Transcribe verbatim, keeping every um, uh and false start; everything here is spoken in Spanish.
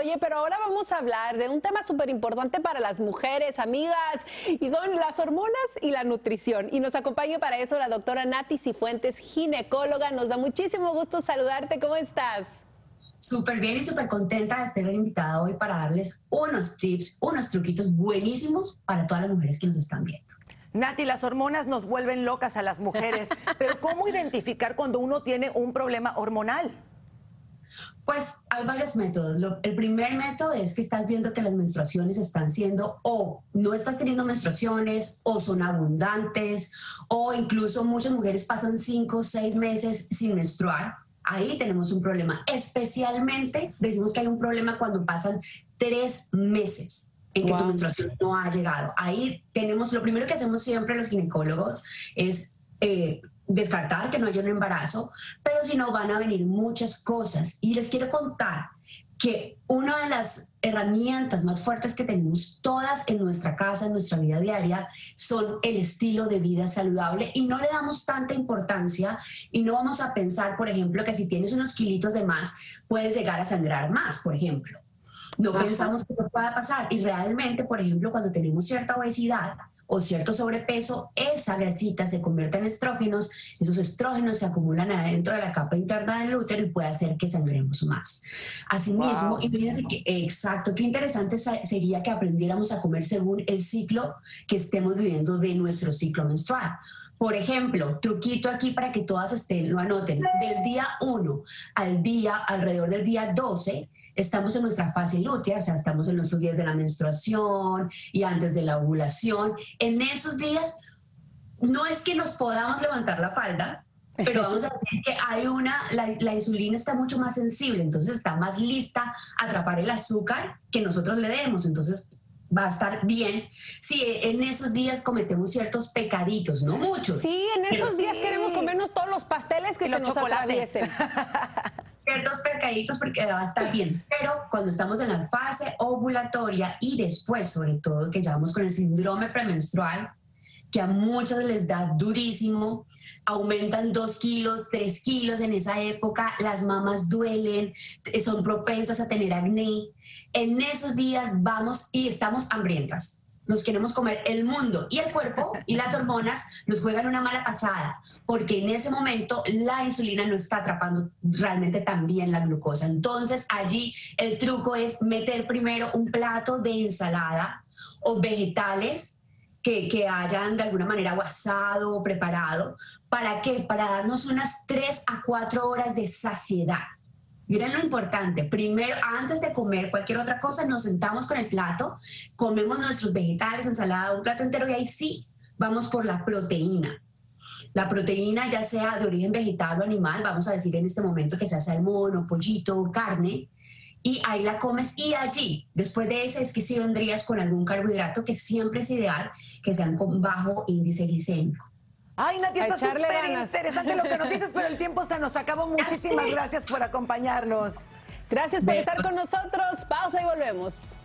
Oye, pero ahora vamos a hablar de un tema súper importante para las mujeres, amigas, y son las hormonas y la nutrición. Y nos acompaña para eso la doctora Nati Cifuentes, ginecóloga. Nos da muchísimo gusto saludarte. ¿Cómo estás? Súper bien y súper contenta de estar invitada hoy para darles unos tips, unos truquitos buenísimos para todas las mujeres que nos están viendo. Nati, las hormonas nos vuelven locas a las mujeres, pero ¿cómo identificar cuando uno tiene un problema hormonal? Pues hay varios métodos. Lo, el primer método es que estás viendo que las menstruaciones están siendo o no estás teniendo menstruaciones o son abundantes o incluso muchas mujeres pasan cinco o seis meses sin menstruar. Ahí tenemos un problema. Especialmente decimos que hay un problema cuando pasan tres meses en que wow. tu menstruación no ha llegado. Ahí tenemos, lo primero que hacemos siempre los ginecólogos es eh, descartar que no haya un embarazo, pero si no van a venir muchas cosas. Y les quiero contar que una de las herramientas más fuertes que tenemos todas en nuestra casa, en nuestra vida diaria, son el estilo de vida saludable y no le damos tanta importancia y no vamos a pensar, por ejemplo, que si tienes unos kilitos de más, puedes llegar a sangrar más, por ejemplo. No Ajá. pensamos que eso pueda pasar y realmente, por ejemplo, cuando tenemos cierta obesidad o cierto sobrepeso, esa grasita se convierte en estrógenos, esos estrógenos se acumulan adentro de la capa interna del útero y puede hacer que sangremos más. Asimismo, wow. imagínense que, exacto, qué interesante sería que aprendiéramos a comer según el ciclo que estemos viviendo de nuestro ciclo menstrual. Por ejemplo, truquito aquí para que todas estén, lo anoten, del día uno al día, alrededor del día doce, estamos en nuestra fase lútea, o sea, estamos en nuestros días de la menstruación y antes de la ovulación. En esos días, no es que nos podamos levantar la falda, pero vamos a decir que hay una, la, la insulina está mucho más sensible, entonces está más lista a atrapar el azúcar que nosotros le demos, entonces va a estar bien si en esos días cometemos ciertos pecaditos, no muchos. Sí, en esos pero, días sí. queremos comernos todos los pasteles que y se los nos atraviesen. Ciertos pecaditos porque va a estar bien, pero cuando estamos en la fase ovulatoria y después, sobre todo, que ya vamos con el síndrome premenstrual, que a muchas les da durísimo, aumentan dos kilos, tres kilos en esa época, las mamas duelen, son propensas a tener acné. En esos días vamos y estamos hambrientas. Nos queremos comer el mundo y el cuerpo y las hormonas nos juegan una mala pasada porque en ese momento la insulina no está atrapando realmente tan bien la glucosa. Entonces allí el truco es meter primero un plato de ensalada o vegetales que, que hayan de alguna manera asado o preparado. ¿Para qué? Para darnos unas tres a cuatro horas de saciedad. Miren lo importante, primero, antes de comer cualquier otra cosa, nos sentamos con el plato, comemos nuestros vegetales, ensalada, un plato entero y ahí sí vamos por la proteína. La proteína ya sea de origen vegetal o animal, vamos a decir en este momento que sea salmón o pollito o carne, y ahí la comes y allí, después de ese es que sí vendrías con algún carbohidrato que siempre es ideal que sean con bajo índice glicémico. Ay, Nati, está súper interesante lo que nos dices, pero el tiempo se nos acabó. Muchísimas gracias por acompañarnos. Gracias por estar con nosotros. Pausa y volvemos.